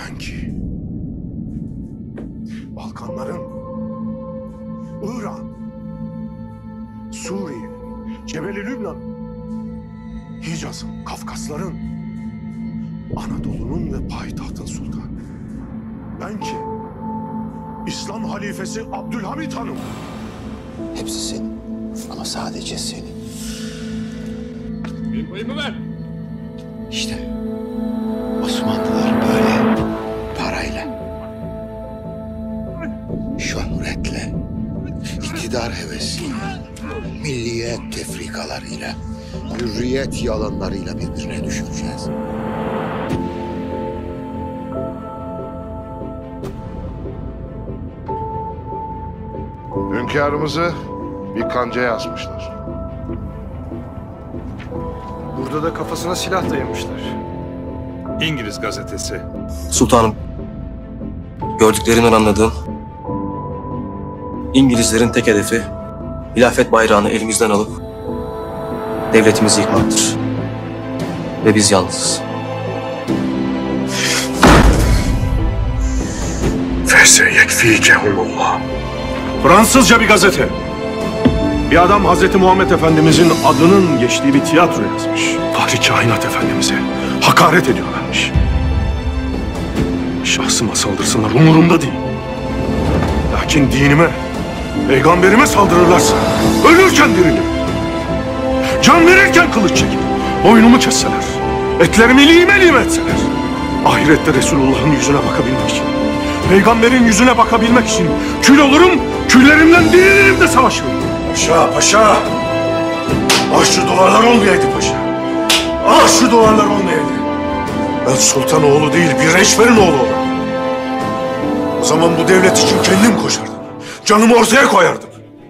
Ben ki Balkanların, İran, Suriye, Cebeli Lübnan, Hicaz'ın, Kafkasların, Anadolu'nun ve payitahtın sultanı. Ben ki İslam halifesi Abdülhamit Han'ım. Hepsi senin. Ama sadece senin. Benim payımı ver. İşte Osmanlılar böyle. Parayla, şöhretle, iktidar hevesiyle, milliyet tefrikalarıyla, hürriyet yalanlarıyla birbirine düşüreceğiz. Hünkârımızı bir kancaya asmışlar. Burada da kafasına silah dayamışlar. İngiliz gazetesi. Sultanım, gördüklerinden anladığım İngilizlerin tek hedefi hilafet bayrağını elimizden alıp devletimizi yıkmaktır. Ve biz yalnızız. Feseyekfikehumullah. Fransızca bir gazete. Bir adam Hazreti Muhammed Efendimizin adının geçtiği bir tiyatro yazmış. Fahri Kainat Efendimiz'e hakaret ediyorlarmış. Şahsıma saldırsınlar umurumda değil. Lakin dinime, peygamberime saldırırlarsa ölürken dirilirim. Can verirken kılıç çekip boynumu kesseler, etlerimi lime lime etseler, ahirette Resulullah'ın yüzüne bakabilmek için, peygamberin yüzüne bakabilmek için kül olurum, küllerimden dirilirim de savaşırım. Paşa, paşa! Ah şu duvarlar olmayaydı paşa! Ah şu duvarlar olmayaydı! Ben sultan oğlu değil, bir reşverin oğlu olayım. O zaman bu devlet için kendim koşardım. Canımı ortaya koyardım.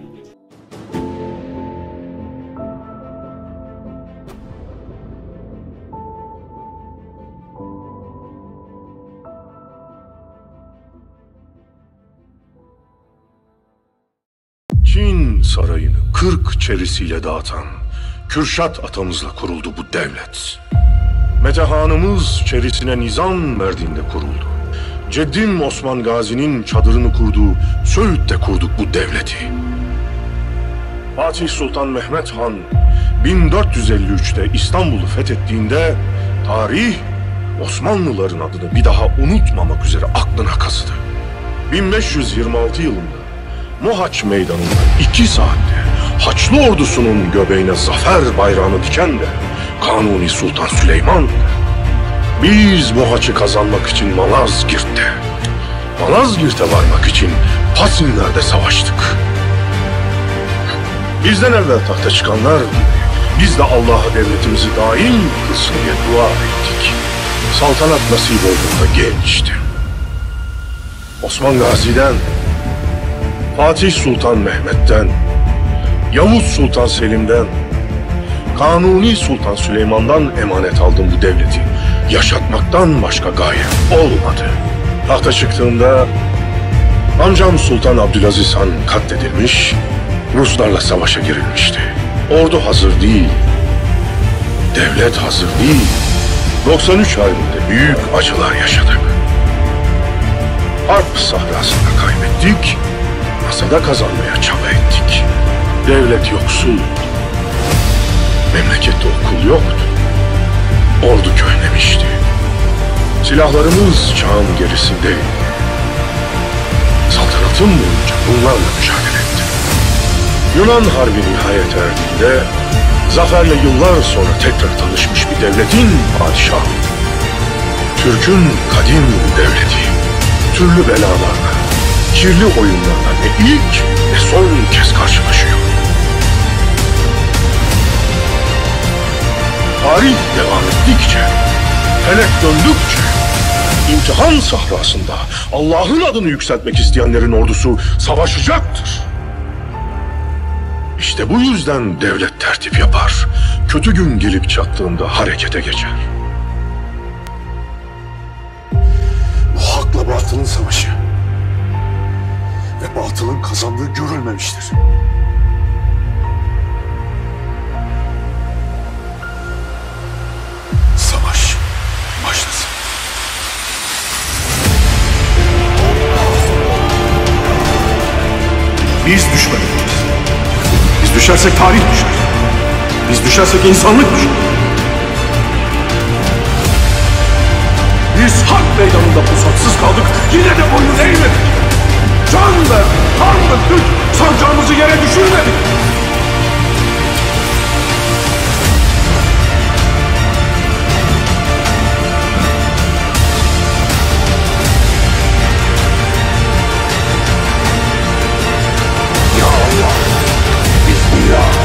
Çin sarayını 40 çerisiyle dağıtan Kürşat atamızla kuruldu bu devlet. Metehanımız çerisine nizam verdiğinde kuruldu. Ceddim Osman Gazi'nin çadırını kurduğu Söğüt'te kurduk bu devleti. Fatih Sultan Mehmet Han 1453'te İstanbul'u fethettiğinde tarih Osmanlıların adını bir daha unutmamak üzere aklına kazıdı. 1526 yılında Mohaç Meydanı'nda 2 saatte Haçlı ordusunun göbeğine zafer bayrağını diken de Kanuni Sultan Süleyman. Biz Mohaç'ı kazanmak için Malazgirt'e varmak için Pasinler'de savaştık. Bizden evvel tahta çıkanlar gibi biz de Allah'a devletimizi daim kılsın diye dua ettik. Saltanat nasip olduğunda gençtim. Osman Gazi'den, Fatih Sultan Mehmet'ten, Yavuz Sultan Selim'den, Kanuni Sultan Süleyman'dan emanet aldım bu devleti. Yaşatmaktan başka gaye olmadı. Tahta çıktığımda amcam Sultan Abdülaziz Han katledilmiş, Ruslarla savaşa girilmişti. Ordu hazır değil, devlet hazır değil. 93 Harbi'nde büyük acılar yaşadık. Harp sahrasında kaybettik, masada kazanmaya çaba ettik. Devlet yoksul, memlekette okul yoktu, ordu köhnemişti. Silahlarımız çağın gerisindeydi. Saltanatım boyunca bunlarla mücadele ettim. Yunan Harbi nihayet erdiğinde, zaferle yıllar sonra tekrar tanışmış bir devletin padişahı. Türk'ün kadim devleti, türlü belalarla, kirli oyunlarla ne ilk ne son kez karşılaşıyor. Tarih devam ettikçe, felek döndükçe, imtihan sahrasında Allah'ın adını yükseltmek isteyenlerin ordusu savaşacaktır. İşte bu yüzden devlet tertip yapar, kötü gün gelip çattığında harekete geçer. Bu hakla batılın savaşı ve batılın kazandığı görülmemiştir. Savaş başlasın. Biz düşmemeliyiz. Biz düşersek tarih düşer. Biz düşersek insanlık düşer. Biz harp meydanında pusatsız kaldık, yine de boyun eğmedik. Can verdik, kan döktük, sancağımızı yere düşürmedik. Ya Allah, Bismillah.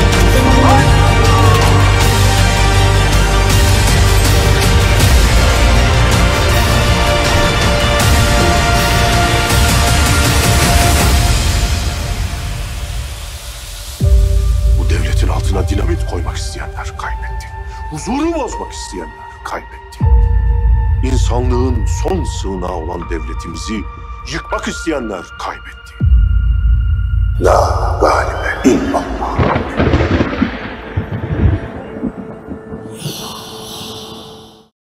Bu devletin altına dinamit koymak isteyenler kaybetti. Huzuru bozmak isteyenler kaybetti. İnsanlığın son sığınağı olan devletimizi yıkmak isteyenler kaybetti. La